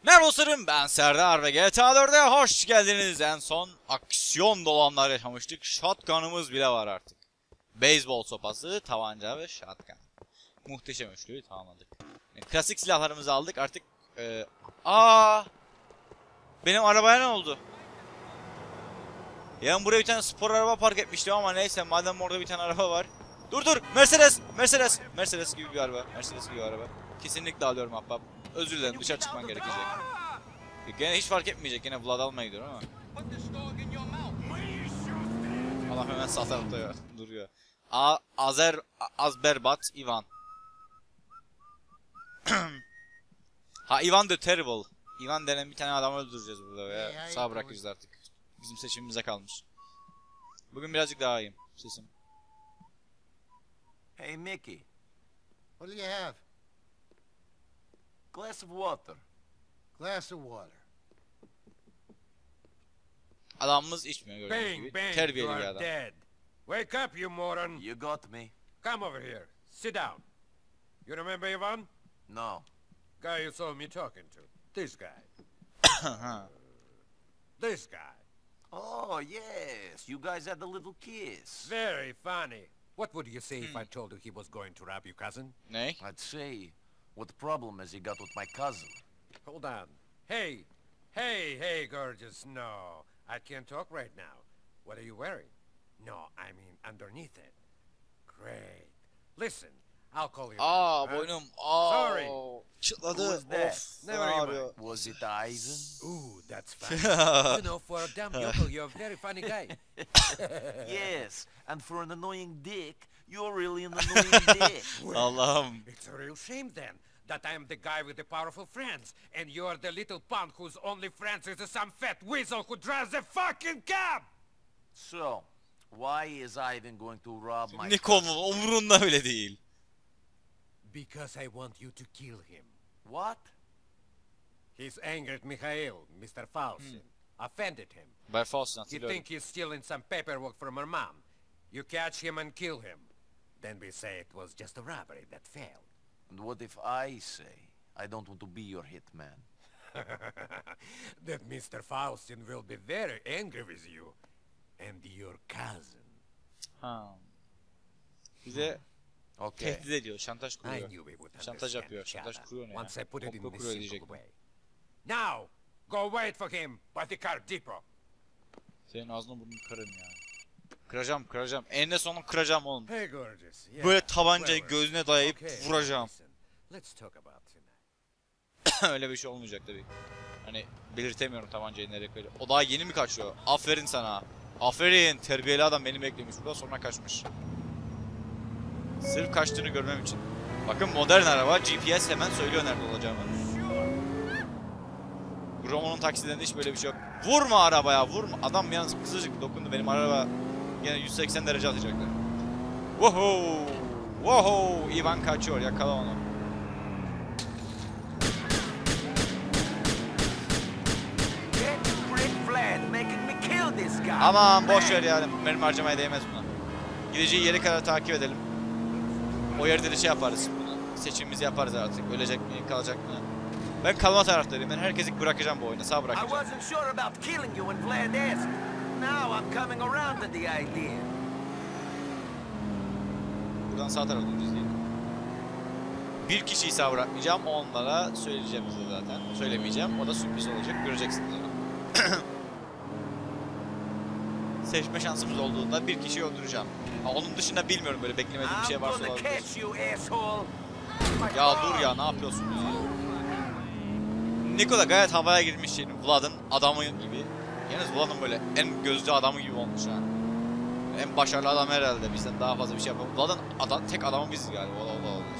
Merhaba dostlarım, ben Serdar ve GTA 4'e hoş geldiniz. En son aksiyon dolu anlar yaşamıştık. Shotgun'ımız bile var artık. Beyzbol sopası, tabanca ve shotgun. Muhteşem üçlüyü tamamladık. Yani klasik silahlarımızı aldık artık. Benim arabaya ne oldu? Yani buraya bir tane spor araba park etmiştim ama neyse, madem orada bir tane araba var. Dur, Mercedes gibi bir araba. Kesinlikle alıyorum ahbap. Özür dilerim, dışarı çıkman gerekecek. Gene hiç fark etmeyecek, gene Vlad almaya gidiyorum ama. Allah hemen sağ tarafta duruyor. Azberbat Ivan. Ivan the Terrible. Ivan denen bir tane adamı öldüreceğiz burada veya sağ bırakırız artık. Bizim seçimimize kalmış. Bugün birazcık daha iyiyim sesim. Hey, Mickey. What do you have? Glass of water. Glass of water. Adamımız içmiyor gördüğünüz gibi. Terbiyeli bir adam. Dead. Wake up, you moron. You got me. Come over here. Sit down. You remember Ivan? No. Guy you saw me talking to. This guy. This guy. Oh, yes. You guys had a little kiss. Very funny. What would you say if I told you he was going to rob your cousin? Ne? I'd say, what problem has he got with my cousin? Hold on. Hey, gorgeous. No, I can't talk right now. What are you wearing? No, I mean underneath it. Great. Listen, I'll call you. Boynum. Sorry. Çıtladı. Who was that? Of. Never mind. Was it Ivan? Ooh, that's funny. You know, for a dumb yokel, you're a very funny guy. Yes, and for an annoying dick, you're really an annoying dick. Allah'ım. It's a real shame then that I am the guy with the powerful friends, and you're the little punk whose only friends is some fat weasel who drives a fucking cab. So, why is Ivan going to rob my Nikon'un umurunda bile değil. Because I want you to kill him. What? He's angered Mikhail, Mr. Faustin. Offended him. Bay Faust'un You hatırlıyorum. think he's stealing some paperwork from her mom. You catch him and kill him. Then we say it was just a robbery that failed. And what if I say, I don't want to be your hitman? That Mr. Faustin will be very angry with you. And your cousin. Bize Okay. tehdit ediyor, şantaj I kuruyor. knew we would Şantaj understand yapıyor, each şantaj other kuruyor ne ya? once I put it in Komplo this kuruyor simple diyecek. way. Now, go wait for him by the car depot. Senin ağzını burnunu kırarım ya. Kıracağım. Enine sonunu kıracağım oğlum. Hey, gorgeous. Yeah. Böyle tabancayı Where were we? gözüne dayayıp Okay, vuracağım. listen, let's talk about tonight. Öyle bir şey olmayacak tabii. Hani belirtemiyorum tabancayı nereye koyacak. O daha yeni mi kaçıyor? Aferin sana. Aferin. Terbiyeli adam beni beklemiş burada, sonra kaçmış. Sırf kaçtığını görmem için. Bakın modern araba, GPS hemen söylüyor nerede olacağımı. Gromo'nun taksilerinde hiç böyle bir şey yok. Vurma arabaya, vurma. Adam yalnız kısacık dokundu, benim araba yine 180 derece atacaktı. Woho! Ivan kaçıyor, yakala onu. Aman boş ver yani, benim harcamaya değmez buna. Gideceği yere kadar takip edelim. O yerde de şey yaparız. Seçimimizi yaparız artık. Ölecek mi, kalacak mı? Ben kalma taraftayım. Ben herkesi bırakacağım bu oyuna. Sağ bırakacağım. Buradan sağ tarafa döneceğiz değil. Bir kişiyi sağ bırakmayacağım. Onlara söyleyeceğim size zaten. Söylemeyeceğim. O da sürpriz olacak. Göreceksiniz onu. Seçme şansımız olduğunda bir kişiyi öldüreceğim. Onun dışında bilmiyorum, böyle beklemediğim bir şey varsa olabilir. Ya dur ya, ne yapıyorsun ya? Niko da gayet havaya girmiş şeyin, Vlad'ın adamı gibi. Yalnız Vlad'ın böyle en gözlü adamı gibi olmuş ha. En başarılı adam herhalde, bizden daha fazla bir şey yapalım. Vlad'ın tek adamı biziz galiba, o da olabilir.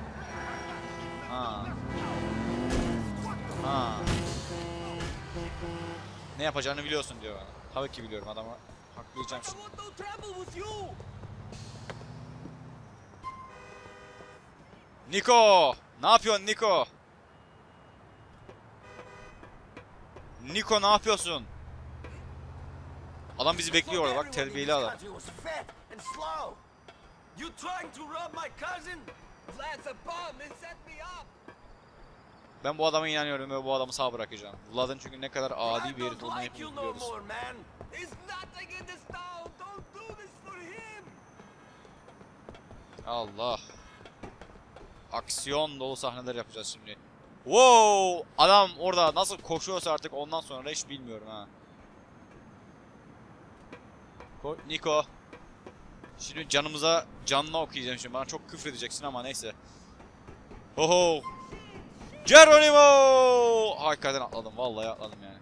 Ne yapacağını biliyorsun diyor bana. Tabii ki biliyorum, adamı haklayacağım şimdi. Niko! Ne yapıyorsun Niko? Niko ne yapıyorsun? Adam bizi bekliyor orada, bak terbiyeli adam. Ben bu adama inanıyorum ve bu adamı sağ bırakacağım. Vlad'ın çünkü ne kadar adi bir herif olduğunu like hepimiz you no biliyoruz. more, man. There's nothing in this town. Don't do this for him. Allah. Aksiyon dolu sahneler yapacağız şimdi. Wow! Adam orada nasıl koşuyorsa artık ondan sonra hiç bilmiyorum ha. Niko. Şimdi canına okuyacağım şimdi. Bana çok küfür edeceksin ama neyse. Oho! Geronimo! Hakikaten atladım. Vallahi atladım yani.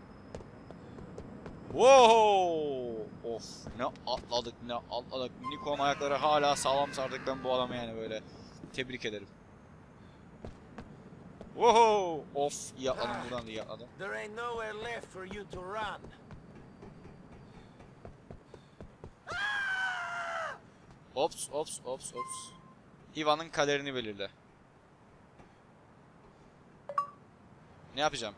Wow! Of ne atladık. Niko'nun ayakları hala sağlam sardık. Ben bu adamı yani böyle tebrik ederim. Wow! Of iyi atladım, buradan da iyi atladım. There ain't nowhere left for you to run. Ops. Ivan'ın kaderini belirle. Ne yapacağım?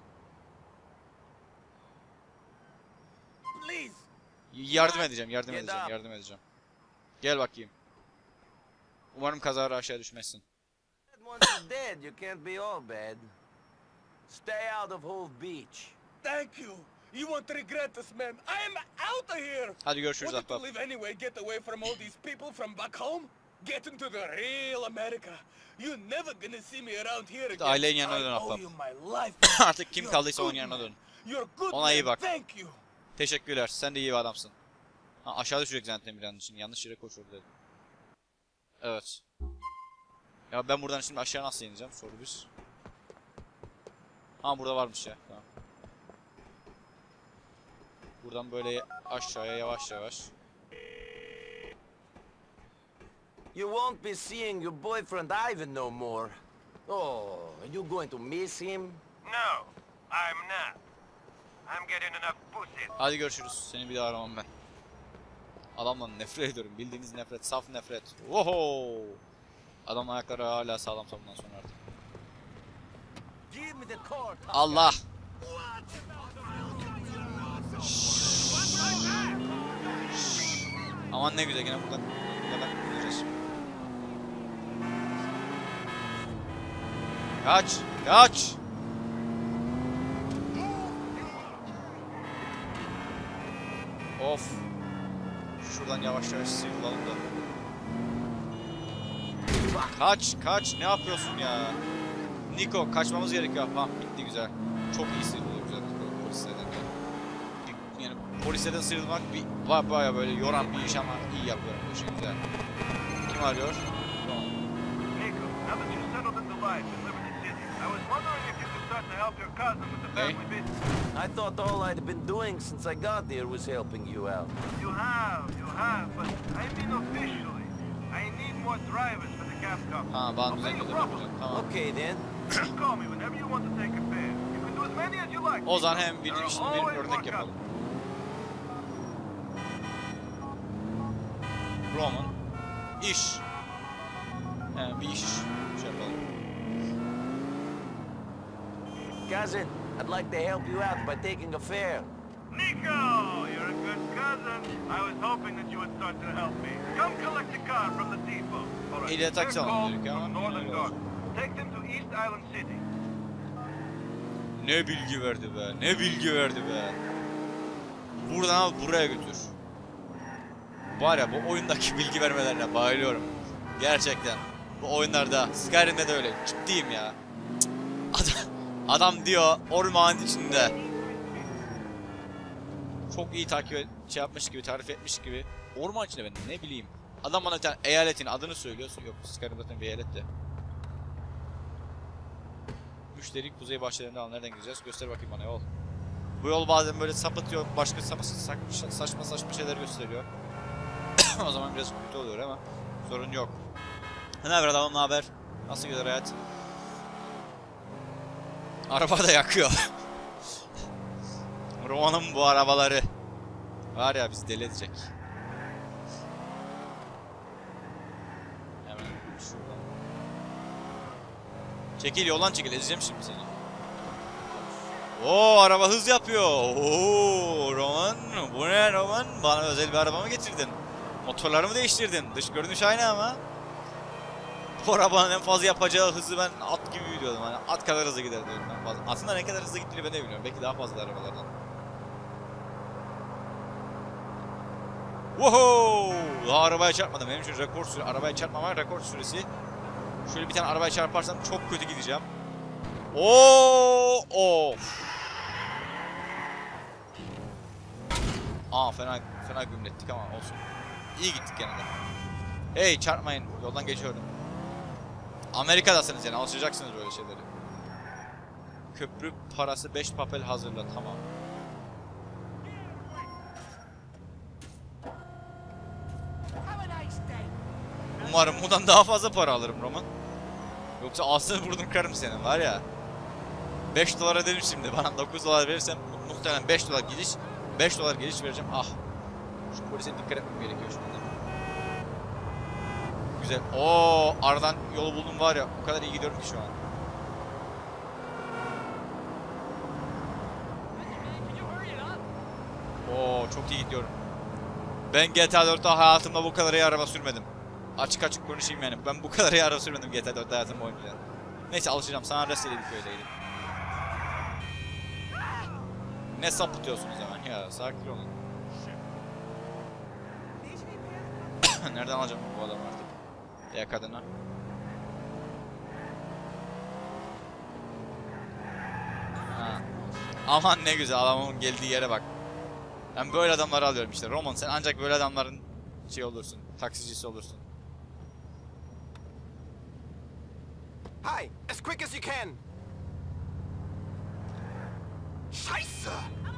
Please. Yardım edeceğim. Gel bakayım. Umarım kazara aşağı düşmezsin. Once you're dead, you can't be all bad. Stay out of Hove Beach. Thank you. You won't regret this, man. I am out of here. Hadi görüşürüz Wanted to ahbap. live anyway, get away from all these people from back home. Get into the real America. You're never gonna see me around here again. Ailenin yanına dön I owe ahbap. you my life. Artık kim You're kaldıysa onun good yanına man. dön. You're good Ona iyi man. bak. Thank you. Teşekkürler. Sen de iyi bir adamsın. Ha, aşağı düşecek zaten bir an için. Yanlış yere koşuyor dedim. Evet. Ya ben buradan şimdi aşağı nasıl ineceğim? Soru bir. Ha burada varmış ya. Tamam. Buradan böyle aşağıya yavaş. You won't be seeing your boyfriend Ivan no more. Oh, are you going to miss him? No, I'm not. I'm getting enough pussy. Hadi görüşürüz. Seni bir daha aramam ben. Adamla nefret ediyorum. Bildiğiniz nefret. Saf nefret. Oho! Adamın ayakları hala sağlam bundan sonra artık. Give me the cord. Allah! Aman ne güzel, yine buradan gideceğiz. Kaç! Of! Şuradan yavaş sıyrılalım da. Kaç! Ne yapıyorsun ya? Niko, kaçmamız gerekiyor. Tamam, bitti güzel. Çok iyi sıyrılıyor güzel polislerden. Yani polislerden sıyrılmak baya böyle yoran bir iş ama iyi yapıyorum bu işi, güzel. Kim arıyor? Tamam. Nico, now that you're settled into life in Liberty City, I was wondering if you could start to help your cousin with the family business. I thought all I'd been doing since I got here was helping you out. You have, but I mean officially. I need more drivers for the cab company. Ha, bana düzen yapacağım. Tamam. Okay then. Just call me whenever you want to take a fare. You can do as many as you like. O zaman Nico. hem video There işini are bir always örnek more yapalım. customers. Roman. İş. He, bir iş. Şey yapalım. Cousin, I'd like to help you out by taking a fare. Nico, you're a good cousin. I was hoping that you would start to help me. Come collect the car from the depot. All right. İyi taksi They're alalım called dedik ama. from Northern Guard. Take them to East Island City. Ne bilgi verdi be. Buradan al buraya götür. Var ya, bu oyundaki bilgi vermelerine bayılıyorum. Gerçekten. Bu oyunlarda, Skyrim'de de öyle. Ciddiyim ya. Adam diyor ormanın içinde. Çok iyi yapmış gibi, tarif etmiş gibi. Orman içinde, ben ne bileyim. Adam bana bir tane eyaletin adını söylüyorsun. Yok, Skyrim zaten bir eyalet de. Müşteri kuzey bahçelerinde al. Nereden gideceğiz? Göster bakayım bana yol. Bu yol bazen böyle sapıtıyor. Başka saçma şeyler gösteriyor. O zaman biraz kötü oluyor ama sorun yok. Ne haber adamım, ne haber? Nasıl gidiyor hayat? Araba da yakıyor. Roman'ın bu arabaları var ya, bizi deli edecek. Hemen şuradan. Çekil, yoldan çekil, ezeceğim şimdi seni. Oo, araba hız yapıyor. Oo, Roman, bu ne Roman? Bana özel bir araba mı getirdin? Motorları mı değiştirdin? Dış görünüş aynı ama. Bu arabanın en fazla yapacağı hızı ben at gibi biliyordum. Hani at kadar hızlı gider diyordum en fazla. Aslında ne kadar hızlı gittiğini ben de bilmiyorum. Belki daha fazla arabalardan. Woohoo! Daha arabaya çarpmadım. Benim için rekor süresi. Arabaya çarpmama rekor süresi. Şöyle bir tane arabaya çarparsam çok kötü gideceğim. Oo! Of! Aa fena gümlettik ama olsun. İyi gittik gene de. Hey çarpmayın. Yoldan geçiyorum. Amerika'dasınız yani alışacaksınız böyle şeyleri. Köprü parası 5 papel hazırla tamam. Umarım bundan daha fazla para alırım Roman. Yoksa ağzını burnunu kırarım senin var ya. 5 dolara dedim şimdi bana 9 dolar verirsen muhtemelen 5 dolar gidiş 5 dolar geliş vereceğim. Ah. Şu polise dikkat etmem gerekiyor şu anda. Güzel. Oo, aradan yolu buldum var ya. O kadar iyi gidiyorum ki şu an. Oo, çok iyi gidiyorum. Ben GTA 4'te hayatımda bu kadar iyi araba sürmedim. Açık açık konuşayım yani. Ben bu kadar iyi araba sürmedim GTA 4'te hayatım boyunca. Neyse alışacağım. Sana rastladı bir köydeydim. Ne sapıtıyorsunuz hemen ya? Sakin olun. Nereden alacağım bu adamı artık? Ya kadına. Ha. Aman ne güzel adamın geldiği yere bak. Ben böyle adamları alıyorum işte. Roman sen ancak böyle adamların şey olursun. Taksicisi olursun. Hi, as quick as you can. Scheiße!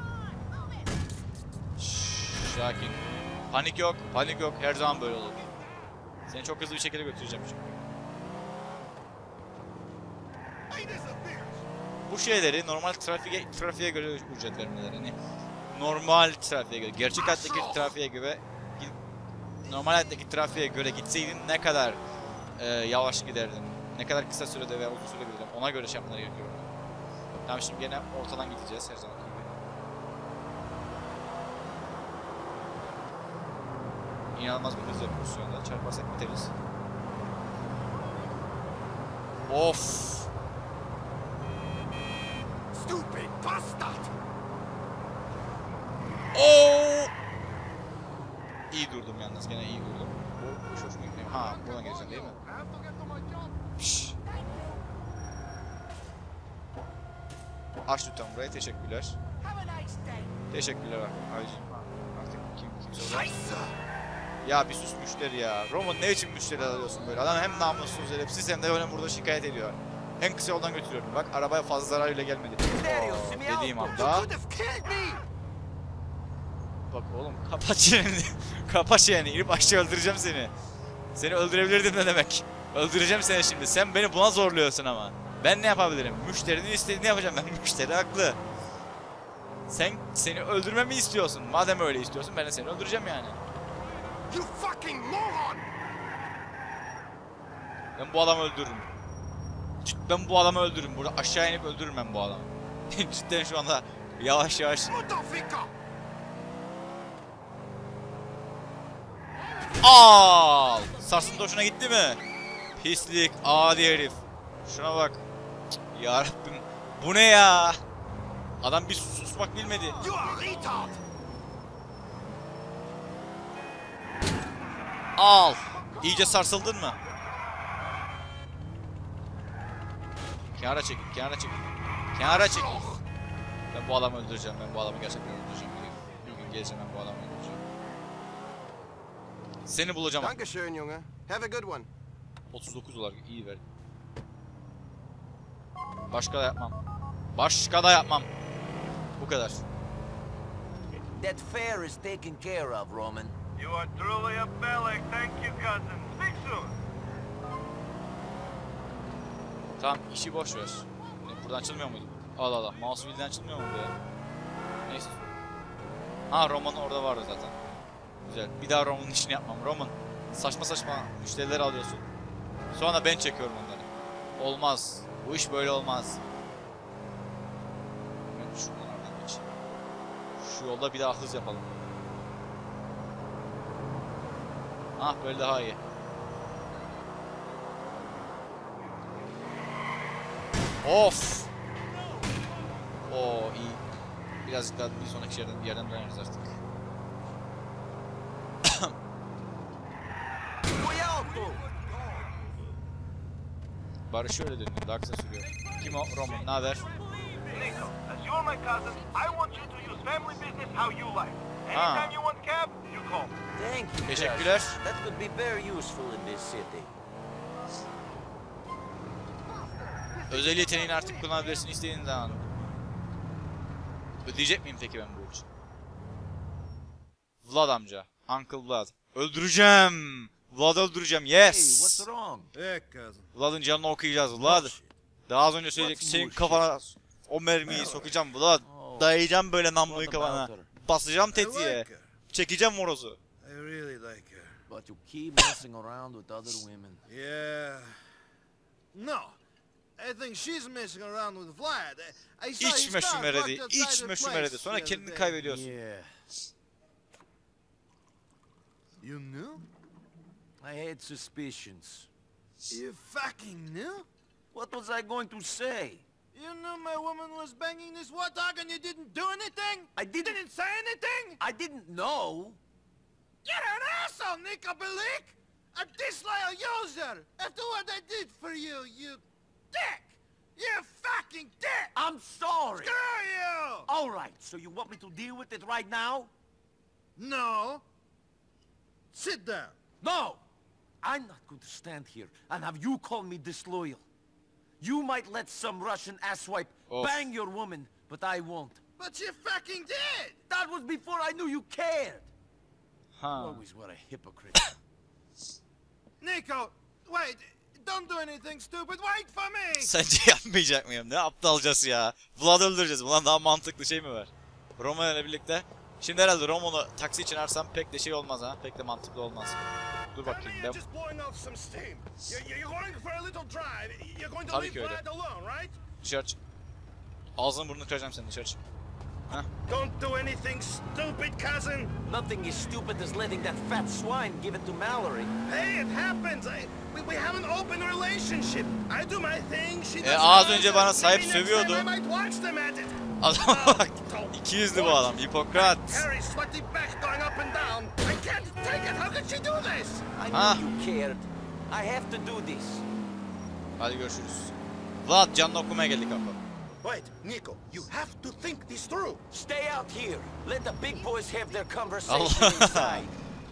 Sakin. Panik yok, panik yok. Her zaman böyle olur. Seni çok hızlı bir şekilde götüreceğim çünkü. Bu şeyleri normal trafiğe göre ücret vermeleri. Yani normal trafiğe göre, gerçek hayattaki trafiğe göre, normal hayattaki trafiğe göre gitseydin ne kadar yavaş giderdin, ne kadar kısa sürede veya uzun sürede giderim. Ona göre şey yapmaları gerekiyor. Tamam şimdi gene ortadan gideceğiz her zaman gibi. İnanılmaz bir hız yapıyoruz şu anda. Çarparsak biteriz. Of! Stupid bastard! Oo! İyi durdum yalnız. Gene iyi durdum. Bu hoşuma gidiyor. Ha, buradan geleceğim değil mi? Şşş. Aç lütfen burayı. Teşekkürler. Teşekkürler abicim. Artık kimse orada. Ya bir sus müşteri ya. Roman ne için müşteri alıyorsun böyle? Adam hem namussuz edepsiz hem de öyle burada şikayet ediyor. En kısa yoldan götürüyorum. Bak arabaya fazla zarar bile gelmedi. Oo, dediğim anda. Bak oğlum kapat çeneni. Kapat çeneni. İnip aşağı öldüreceğim seni. Seni öldürebilirdim ne demek. Öldüreceğim seni şimdi. Sen beni buna zorluyorsun ama. Ben ne yapabilirim? Müşterinin istediğini yapacağım ben. Müşteri haklı. Seni öldürmemi istiyorsun. Madem öyle istiyorsun ben de seni öldüreceğim yani. You fucking moron! Ben bu adamı öldürürüm. Ben bu adamı öldürürüm. Burada aşağı inip öldürürüm ben bu adamı. Cidden şu anda yavaş yavaş. Al! Sarsıntı hoşuna gitti mi? Pislik, adi herif. Şuna bak. Ya Rabbim. Bu ne ya? Adam bir susmak bilmedi. You are retard! Al. İyice sarsıldın mı? Kenara çekil, kenara çekil. Kenara çekil. Ben bu adamı öldüreceğim. Ben bu adamı gerçekten öldüreceğim. Bir gün geleceğim ben bu adamı öldüreceğim. Seni bulacağım. Dankeschön, Junge. Have a good one. 39 dolar iyi ver. Başka da yapmam. Başka da yapmam. Bu kadar. That fare is taken care of, Roman. You are truly a Bellic. Thank you, cousin. Speak soon. Tamam işi boş ver. Buradan açılmıyor muydu? Allah Allah. Mouse wheel'den açılmıyor muydu ya? Neyse. Ha Roman orada vardı zaten. Güzel. Bir daha Roman'ın işini yapmam. Roman saçma saçma müşterileri alıyorsun. Sonra ben çekiyorum onları. Olmaz. Bu iş böyle olmaz. Ben şuradan oradan geçeyim. Şu yolda bir daha hız yapalım. Ah böyle daha iyi. Of. Oo iyi. Birazcık daha bir sonraki yerden döneriz artık. Barış öyle dönüyor. Daha kısa sürüyor. Kim o? Roman. Ne haber? Nico, as you're my cousin, I want you to use family business how you like. Anytime you want cab, you call me. Thank you, Teşekkürler. cousin. That could be very useful in this city. Özel yeteneğini artık kullanabilirsin istediğin zaman. Ödeyecek miyim peki ben bu için? Vlad amca. Uncle Vlad. Öldüreceğim. Vlad'ı öldüreceğim. Hey, Yes. what's wrong? Yeah, cousin. Vlad'ın canını okuyacağız. Vlad. Daha az önce söyledik. Senin kafana o mermiyi sokacağım Vlad. Dayayacağım böyle namluyu kafana. Basacağım I tetiğe. like her. Çekeceğim morozu. I really like her. But you keep messing around with other women. Yeah. No. I think she's messing around with Vlad. I saw his İçme car şu meredi. parked outside İçme her şu place meredi. Sonra the other kendini day. kaybediyorsun. Yeah. You knew? I had suspicions. You fucking knew? What was I going to say? You knew my woman was banging this warthog and you didn't do anything? I didn't say anything? I didn't know. You're an asshole, Nico Bellic! A disloyal user! After what I did for you, you dick! You fucking dick! I'm sorry. Screw you! All right, so you want me to deal with it right now? No. Sit down. No! I'm not going to stand here and have you call me disloyal. You might let some Russian asswipe Of. bang your woman, but I won't. But you fucking did! That was before I knew you cared. Ha. Always were a hypocrite. Nico, wait. Don't do anything stupid. Wait for me! Sence yapmayacak mıyım? Ne aptalcası ya. Vlad'ı öldüreceğiz. Bundan daha mantıklı şey mi var? Roman ile birlikte. Şimdi herhalde Roman'ı taksi için ararsam pek de şey olmaz ha. Pek de mantıklı olmaz. Dur bakayım ben. Just blowing off some steam. You're going for a little drive. You're going to Tabii leave ki öyle. Vlad alone, right? Dışarı çık. Ağzını burnunu kıracağım senin, dışarı çık. Don't do anything stupid, cousin. Nothing as stupid as letting that fat swine give it to Mallory. Hey, it happens. We have an open relationship. I do my thing, she does Az hers, önce bana and sahip maybe next sövüyordu. time I might watch them at it. Adama bak. İkiyüzlü bu adam. Hipokrat. Harry's sweaty back going up and down. I can't take it. How could she do this? I knew you cared. I have to do this. Hadi görüşürüz. Vlad, canını okumaya geldik abi. Wait, Nico, you have to think this through. Stay out here. Let the big boys have their conversation Allah. inside.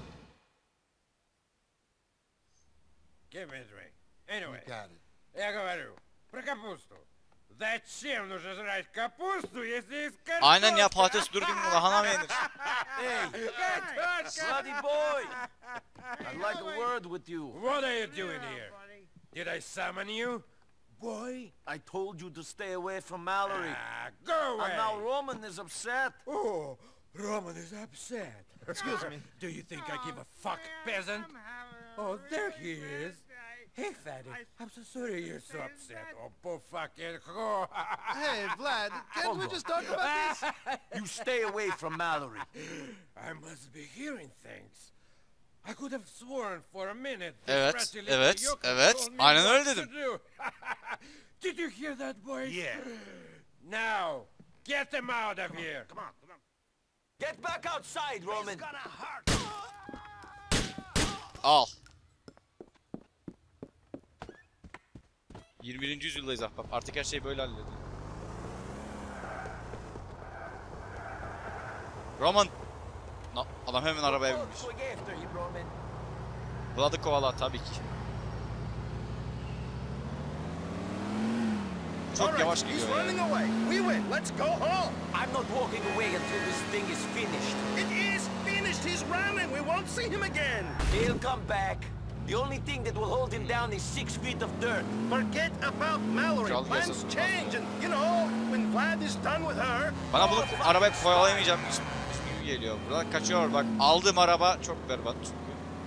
Give me a drink. Anyway, You got it. я говорю, про капусту. Зачем нужно жрать капусту, если из картошки? Aynen ya, patates durgun mu lahana mı yenir? Hey, bloody boy! I'd like a word with you. What are you doing here? Did I summon you? Boy? I told you to stay away from Mallory. Go away! And now Roman is upset. Oh, Roman is upset. Excuse me. Do you think I give a fuck, peasant? Oh, there he is. Hey, fatty, I'm so sorry you're so upset. Oh, poor fucking whore. Hey, Vlad, can't Hold we on. just talk about this? You stay away from Mallory. I must be hearing things. I could have sworn for a minute. Evet, this ratty little evet, yokel evet. told me Aynen what öyle to dedim. do. Did you hear that, boys? Yeah. Now, get them out of here. Come on, come on. Get back outside, Roman. Al. 21. yüzyıldayız ahbap. Artık her şey böyle hallediyor. Roman. Adam hemen arabaya binmiş. Going after you, Roman. Vlad'ı kovala tabii ki. Çok yavaş He's gidiyor ya. running away. We win. Let's go home. I'm not walking away until this thing is finished. It is finished. He's running. We won't see him again. He'll come back. The only thing that will hold him down is 6 feet of dirt. Forget about Mallory. Kral Plans yazın. change, and you know when Vlad is done with her. Bana bunu arabaya kovalayamayacağım gibi geliyor. Buradan kaçıyor bak. Aldığım araba çok berbat çünkü.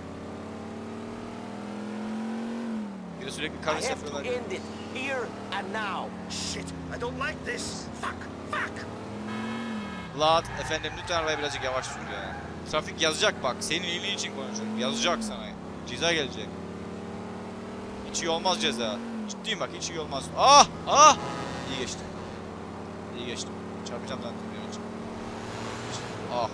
Bir de sürekli I kavis have to yapıyorlar. end it here and now. Shit! I don't like this. Fuck! Vlad efendim lütfen arabayı birazcık yavaş sür ya. Trafik yazacak bak. Senin iyiliğin için konuşuyorum. Yazacak sana. Ceza gelecek. Hiç iyi olmaz ceza. Ciddiyim bak, hiç iyi olmaz. Ah! Ah! İyi geçti. İyi geçtim. Çarpacağım zaten bir önce. Ah.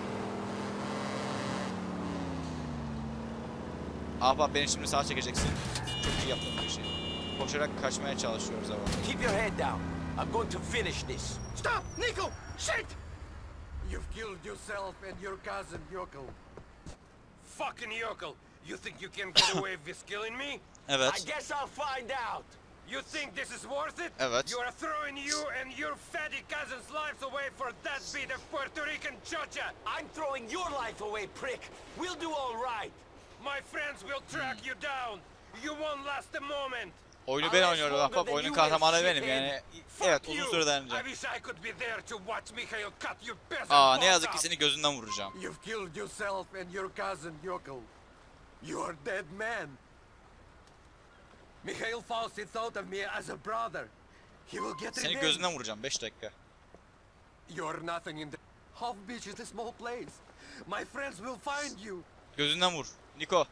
Ah bak, beni şimdi sağa çekeceksin. Çok iyi yaptın bu işi. Koşarak kaçmaya çalışıyoruz ama. Keep your head down. I'm going to finish this. Stop! Nico! Shit! You've killed yourself and your cousin, Yokel. Fucking Yokel! You think you can get away with killing me? I Evet. guess I'll find out. You think this is worth it? Evet. You are throwing you and your fatty cousin's lives away for that bit of Puerto Rican chocha! I'm throwing your life away, prick. We'll do all right. My friends will track you down! You won't last a moment! Oyunu ben oynuyorum. Bak bak, oyunun kahramanı benim yani. Evet, uzun süre I dayanacak. wish I could be there to watch Mikhail cut your peasant Aa, ne balls yazık ki off. seni gözünden vuracağım. You've killed yourself and your cousin, Yokel. You are dead man. Mikhail Fausti thought of me as a brother. He will get Seni revenge. gözünden vuracağım 5 dakika. You're nothing in the... Half Beach is a small place. My friends will find you. Gözünden vur. Niko.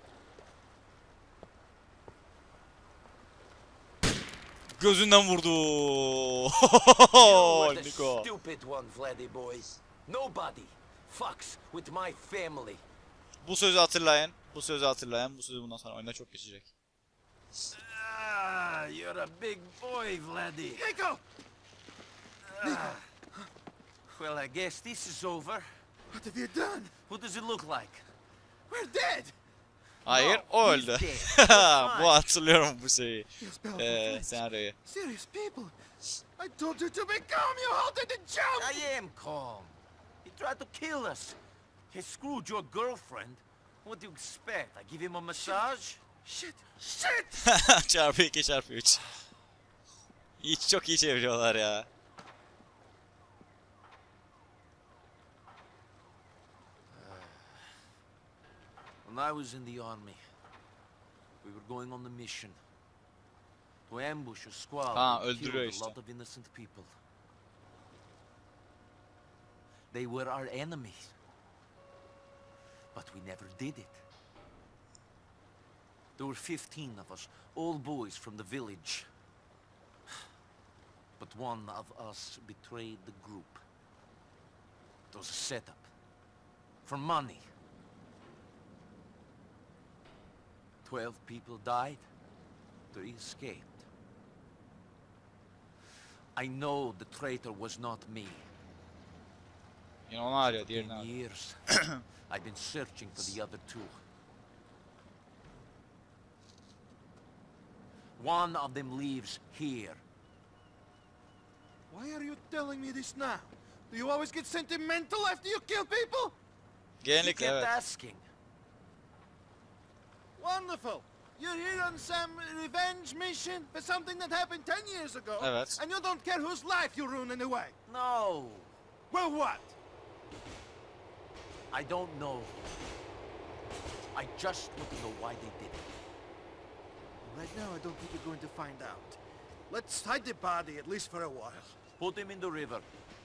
Gözünden vurdu. You were the Niko. stupid one, Vladdy boys. Nobody fucks with my family. Bu sözü hatırlayın. Bu sözü hatırlayın. Bu sözü bundan sonra oyunda çok geçecek. Ah, you're a big boy, Vladdy. Nico! Well, I guess this is over. What have you done? What does it look like? We're dead! Hayır, No, o he's öldü. dead. You're fine. Bu hatırlıyorum bu şeyi. You spelled for friends. Senaryoyu. Serious people. I told you to be calm, you halted and jumped! I am calm. He tried to kill us. He screwed your girlfriend. What do you expect? I give him a massage? Shit! Shit! Çarpı 2 çarpı 3. Hiç çok iyi çeviriyorlar ya. When I was in the army, we were going on the mission to ambush a squad Ha, that öldürüyor killed a işte. lot of innocent people. They were our enemies, but we never did it. There were 15 of us, all boys from the village. But one of us betrayed the group. It was a setup. For money. 12 people died. 3 escaped. I know the traitor was not me. Yine onu arıyor, diğerini 10 arıyor. years, I've been searching for the other 2. One of them lives here. Why are you telling me this now? Do you always get sentimental after you kill people? You Genellikle kept evet. asking. Wonderful. You're here on some revenge mission for something that happened 10 years ago. Evet. And you don't care whose life you ruin anyway. No, Well, what? I don't know. I just want to know why they did it. Right now, I don't think you're going to find out. Let's hide the body, at least for a while. Put him in the river.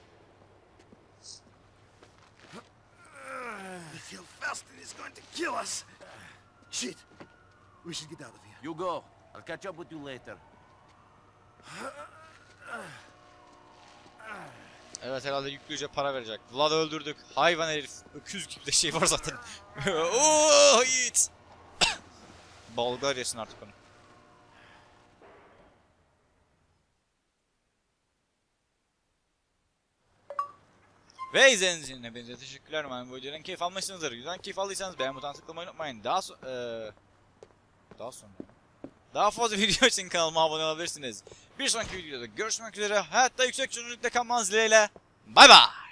I feel Faustin is going to kill us. Shit. We should get out of here. You go. I'll catch up with you later. Evet, herhalde yüklüce para verecek. Vlad'ı öldürdük. Hayvan herif. Öküz gibi de şey var zaten. Ooo Yiğit. Balgar yesin artık onu. Ve izlediğiniz için hepinize teşekkürler. Umarım bu videodan keyif almışsınızdır. Güzel keyif aldıysanız beğen butonuna tıklamayı unutmayın. Daha fazla video için kanalıma abone olabilirsiniz. Bir sonraki videoda görüşmek üzere. Hayatta yüksek çözünürlükte kalmanız dileğiyle. Bay bay.